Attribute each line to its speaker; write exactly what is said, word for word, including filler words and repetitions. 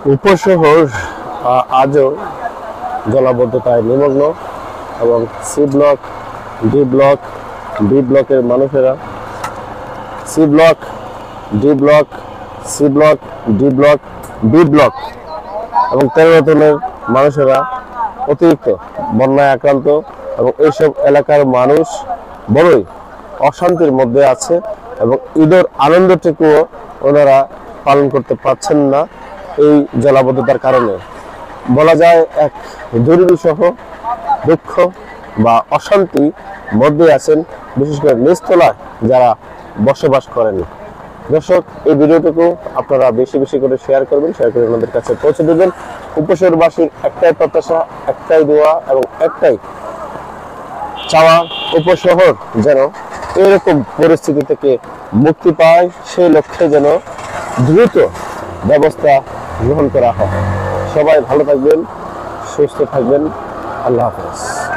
Speaker 1: উপশহর আজও জলাবদ্ধতায় নিমগ্ন এবং C block D block B ব্লকের মানুষেরা C block D block C block D block B block এবং তেরোতলের মানুষেরা অতিরিক্ত বন্যায় আক্রান্ত এবং এইসব এলাকার মানুষ বড়ই অশান্তির মধ্যে আছে এবং ঈদের আনন্দটুকুও ওনারা পালন করতে পারছেন না এই জলাবদ্ধতার কারণে। বলা যায় এক দুর্বিষহ দুঃখ বা অশান্তি মধ্যে আছেন বিশেষ করে নিচতলায় যারা বসবাস করেন। দর্শক, এই ভিডিওটুকু আপনারা বেশি বেশি করে শেয়ার করবেন, শেয়ার করে ওনাদের কাছে পৌঁছে দেবেন। উপশহরবাসীর একটাই প্রত্যাশা, একটাই দোয়া এবং একটাই চাওয়া, উপশহর যেন এরকম পরিস্থিতি থেকে মুক্তি পায়, সেই লক্ষ্যে যেন দ্রুত ব্যবস্থা গ্রহণ করা হয়। সবাই ভালো থাকবেন, সুস্থ থাকবেন। আল্লাহ হাফেজ।